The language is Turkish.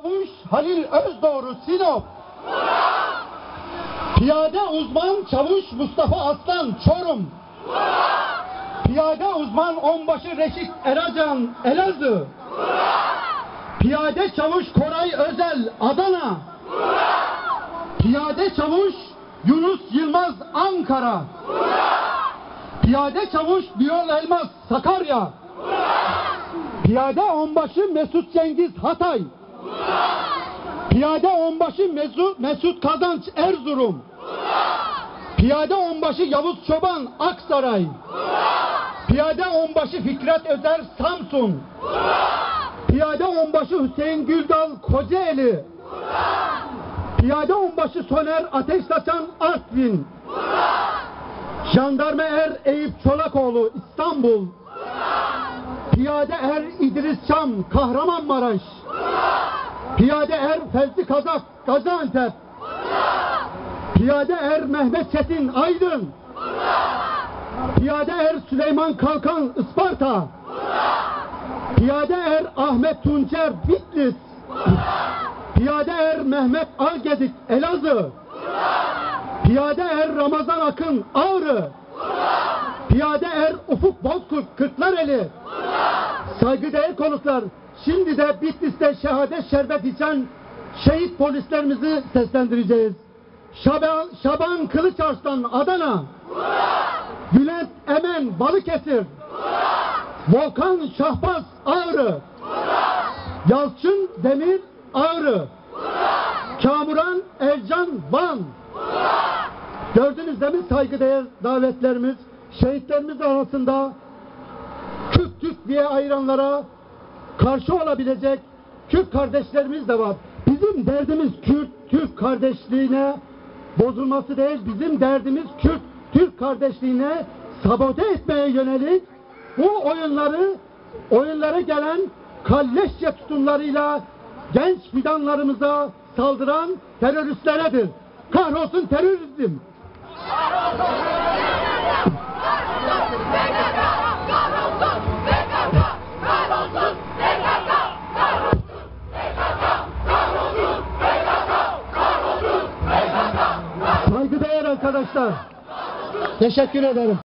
Çavuş Halil Özdoğru Sinop. Piyade uzman Çavuş Mustafa Aslan Çorum. Piyade uzman Onbaşı Reşit Eracan Elazığ. Piyade Çavuş Koray Özel Adana. Piyade Çavuş Yunus Yılmaz Ankara. Piyade Çavuş Biyol Elmas Sakarya. Piyade Onbaşı Mesut Cengiz Hatay. Piyade Onbaşı Mesut Kazanç Erzurum. Piyade Onbaşı Yavuz Çoban Aksaray. Piyade Onbaşı Fikret Özer Samsun. Piyade Onbaşı Hüseyin Güldal Kocaeli. Piyade Onbaşı Soner Ateş Saçan Artvin. Jandarma Er Eyüp Çolakoğlu İstanbul. Piyade Er İdris Çam Kahramanmaraş. Piyade Er Fevzi Kazak Gaziantep. Piyade Er Mehmet Çetin Aydın. Piyade Er Süleyman Kalkan Isparta. Piyade Er Ahmet Tuncer Bitlis. Piyade Er Mehmet Algedik Elazığ. Piyade Er Ramazan Akın Ağrı. Piyade Er Ufuk Bozkurt Kırklareli. Saygıdeğer konuklar, şimdi de Bitlis'te şehadet şerbet içen şehit polislerimizi seslendireceğiz. Şaban Kılıçarslan Adana. Bülent Emen Balıkesir. Volkan Şahbaz Ağrı. Yalçın Demir Ağrı. Kamuran Ercan Van. Gördünüz değil mi saygıdeğer davetlerimiz? Şehitlerimiz arasında Kürt diye ayıranlara karşı olabilecek Kürt kardeşlerimiz de var. Bizim derdimiz Kürt-Türk kardeşliğine bozulması değil, bizim derdimiz Kürt-Türk kardeşliğine sabote etmeye yönelik bu oyunlara gelen kalleşçe tutumlarıyla genç fidanlarımıza saldıran teröristleredir. Kahrolsun terörizm! Saygıdeğer arkadaşlar, teşekkür ederim.